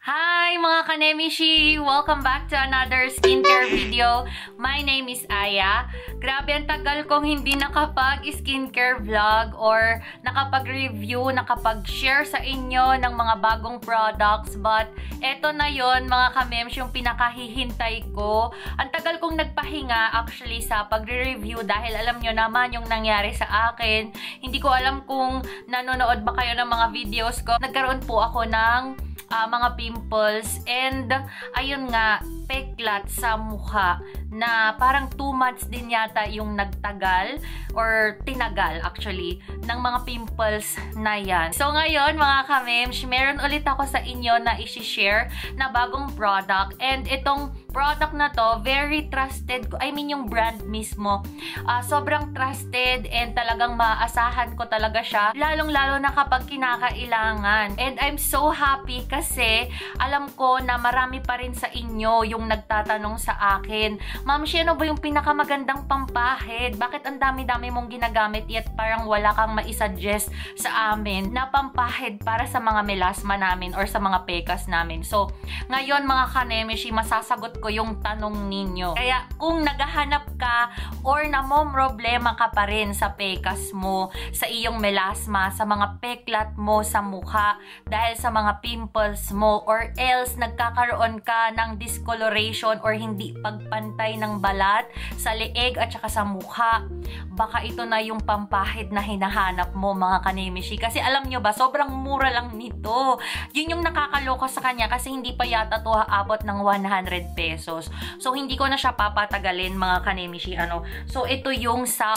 Hi mga kanemishi! Welcome back to another skincare video. My name is Aya. Grabe, ang tagal kong hindi nakapag-skincare vlog or nakapag-review, nakapag-share sa inyo ng mga bagong products. But eto na yon mga kamems, yung pinakahihintay ko. Ang tagal kong nagpahinga actually sa pagre-review dahil alam nyo naman yung nangyari sa akin. Hindi ko alam kung nanonood ba kayo ng mga videos ko. Nagkaroon po ako ng mga pimples and ayun nga, peklat sa mukha na parang 2 months din yata yung nagtagal or tinagal actually ng mga pimples na yan. So ngayon mga kamems, meron ulit ako sa inyo na i-share na bagong product, and itong product na to, very trusted ko. I mean yung brand mismo. Sobrang trusted and talagang maasahan ko talaga siya. Lalong-lalo na kapag kinakailangan. And I'm so happy kasi alam ko na marami pa rin sa inyo yung nagtatanong sa akin, Ma'am, ano ba yung pinakamagandang pampahid? Bakit ang dami-dami mong ginagamit yet parang wala kang maisuggest sa amin na pampahid para sa mga melasma namin or sa mga pekas namin? So, ngayon mga kanemishi, masasagot ko yung tanong ninyo. Kaya kung naghahanap ka or namomroblema ka pa rin sa pekas mo, sa iyong melasma, sa mga peklat mo sa mukha, dahil sa mga pimples mo, or else nagkakaroon ka ng discoloration or hindi pagpantay ng balat sa leeg at saka sa mukha, baka ito na yung pampahid na hinahanap mo mga kanemishi. Kasi alam nyo ba, sobrang mura lang nito. Yun yung nakakaloka sa kanya kasi hindi pa yata to aabot ng 100 pesos. So hindi ko na siya papatagalin mga kanemishi. So ito yung sa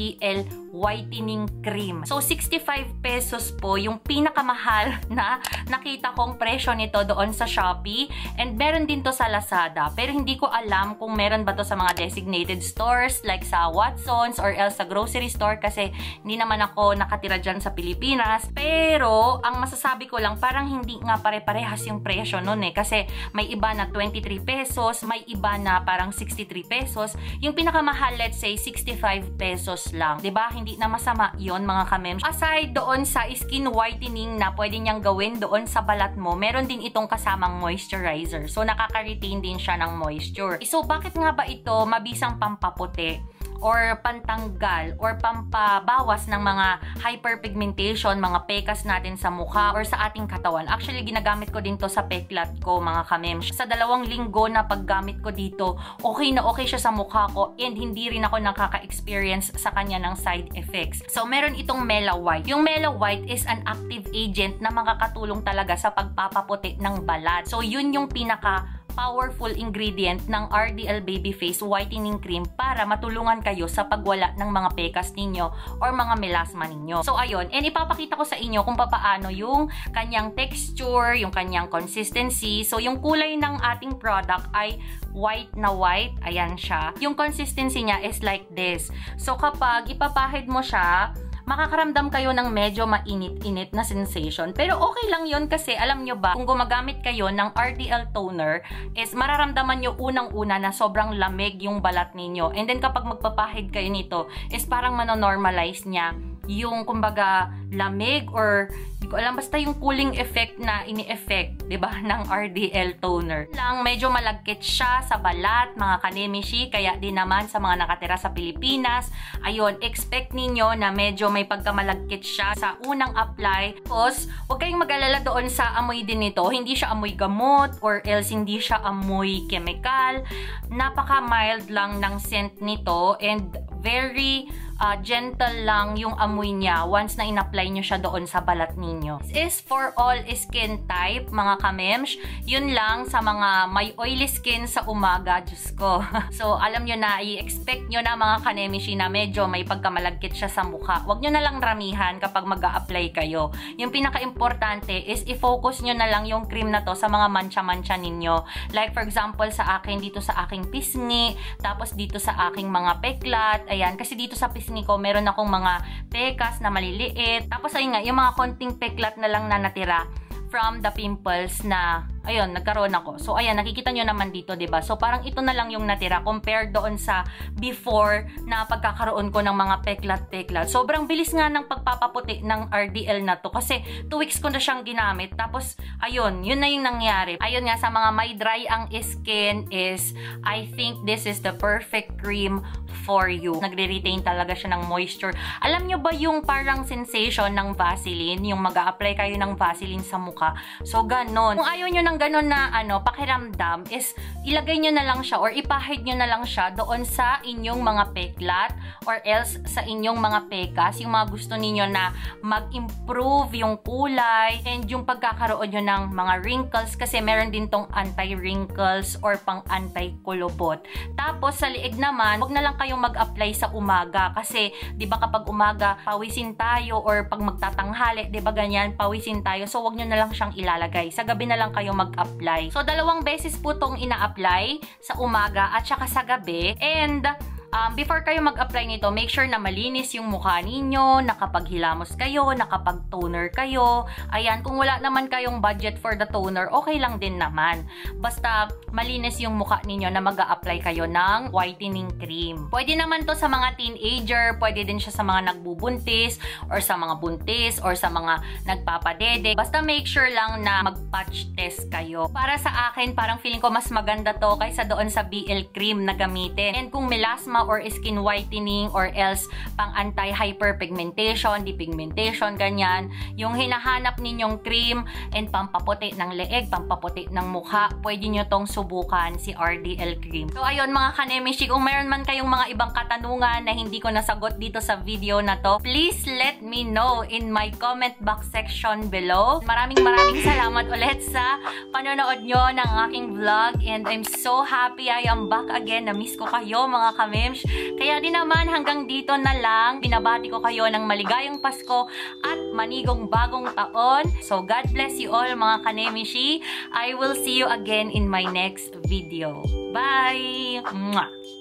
RDL whitening cream. So 65 pesos po yung pinakamahal na nakita kong presyo nito doon sa Shopee, and meron din to sa Lazada. Pero hindi ko alam kung meron ba to sa mga designated stores like sa Watsons or else sa grocery store kasi hindi naman ako nakatira dyan sa Pilipinas. Pero ang masasabi ko lang, parang hindi nga pare-parehas yung presyo nun kasi may iba na 23 pesos, may iba na parang 63 pesos. Yung pinakamahal, let's say 65 pesos lang. 'Di ba? Hindi na masama yon mga kamems. Aside doon sa skin whitening na pwede niyang gawin doon sa balat mo, meron din itong kasamang moisturizer. So nakaka-retain din siya ng moisture. So bakit nga ba ito mabisang pampaputi or pantanggal or pampabawas ng mga hyperpigmentation, mga pekas natin sa mukha or sa ating katawan? Actually, ginagamit ko din to sa peklat ko mga kamems. Sa 2 linggo na paggamit ko dito, okay na okay siya sa mukha ko and hindi rin ako nakaka-experience sa kanya ng side effects. So, meron itong Mela White. Yung Mela White is an active agent na makakatulong talaga sa pagpapaputi ng balat. So, yun yung powerful ingredient ng RDL Baby Face Whitening Cream para matulungan kayo sa pagwala ng mga pekas ninyo or mga melasma ninyo. So ayun, and ipapakita ko sa inyo kung paano yung kanyang texture, yung kanyang consistency. So yung kulay ng ating product ay white na white. Ayan siya. Yung consistency niya is like this. So kapag ipapahid mo siya, makakaramdam kayo ng medyo mainit-init na sensation. Pero okay lang yun kasi alam nyo ba, kung gumagamit kayo ng RDL toner, is mararamdaman nyo unang-una na sobrang lamig yung balat ninyo. And then kapag magpapahid kayo nito, is parang manonormalize niya yung kumbaga lamig or hindi ko alam, basta yung cooling effect na ini-effect, 'di ba, ng RDL toner. Lang medyo malagkit siya sa balat mga kanemishi, kaya din naman sa mga nakatira sa Pilipinas, ayun, expect ninyo na medyo may pagkamalagkit siya sa unang apply. Tapos, huwag kayong mag-alala doon sa amoy din nito. Hindi siya amoy gamot or else hindi siya amoy chemical. Napaka-mild lang ng scent nito and very gentle lang yung amoy niya once na in-apply nyo siya doon sa balat ninyo. This is for all skin type, mga kamems. Yun lang sa mga may oily skin sa umaga, Diyos ko. So, alam nyo na, i-expect nyo na mga kanemishi na medyo may pagkamalagkit siya sa mukha. Huwag nyo na lang ramihan kapag mag-a-apply kayo. Yung pinaka-importante is i-focus nyo na lang yung cream na to sa mga mancha-mancha ninyo. Like for example, sa akin, dito sa aking pisngi, tapos dito sa aking mga peklat. Ayan, kasi dito sa pisngi ko, meron akong mga pekas na maliliit. Tapos ayun nga, yung mga konting peklat na lang na natira, from the pimples na ayun, nagkaroon ako. So, ayan, nakikita nyo naman dito, diba? So, parang ito na lang yung natira compared doon sa before na pagkakaroon ko ng mga peklat-peklat. Sobrang bilis nga ng pagpapaputi ng RDL na to kasi 2 weeks ko na siyang ginamit. Tapos, ayun, yun na yung nangyari. Ayun nga, sa mga may dry ang skin is, I think this is the perfect cream for you. Nagre-retain talaga siya ng moisture. Alam nyo ba yung parang sensation ng Vaseline? Yung mag-a-apply kayo ng Vaseline sa mukha. So, ganon. Kung ayaw nyo ng ganon na pakiramdam is ilagay nyo na lang siya or ipahid nyo na lang siya doon sa inyong mga peklat or else sa inyong mga pekas. Yung mga gusto ninyo na mag-improve yung kulay and yung pagkakaroon nyo ng mga wrinkles kasi meron din tong anti-wrinkles or pang anti-kulubot. Tapos sa liig naman, huwag na lang kayong mag-apply sa umaga kasi 'di ba kapag umaga pawisin tayo or pag magtatanghali 'di ba ganyan pawisin tayo, so wag niyo na lang siyang ilalagay, sa gabi na lang kayo mag-apply. So 2 beses po tong ina-apply, sa umaga at saka sa gabi. And before kayo mag-apply nito, make sure na malinis yung mukha ninyo, nakapaghilamos kayo, nakapag-toner kayo. Ayan, kung wala naman kayong budget for the toner, okay lang din naman. Basta malinis yung mukha ninyo na mag-a-apply kayo ng whitening cream. Pwede naman to sa mga teenager, pwede din siya sa mga nagbubuntis, or sa mga buntis, or sa mga nagpapadede. Basta make sure lang na mag-patch test kayo. Para sa akin, parang feeling ko mas maganda to kaysa doon sa BL cream na gamitin. And kung melasma or skin whitening or else pang anti-hyperpigmentation, depigmentation, ganyan, yung hinahanap ninyong cream and pampaputi ng leeg, pampaputi ng mukha, pwede nyo tong subukan, si RDL cream. So ayun mga kanemishi, kung meron man kayong mga ibang katanungan na hindi ko nasagot dito sa video na to, please let me know in my comment box section below. Maraming salamat ulit sa panonood nyo ng aking vlog and I'm so happy I am back again. Na-miss ko kayo mga kamems. Kaya din naman hanggang dito na lang. Binabati ko kayo ng maligayang Pasko at manigong bagong taon. So God bless you all mga kanemishi. I will see you again in my next video. Bye! Mwah!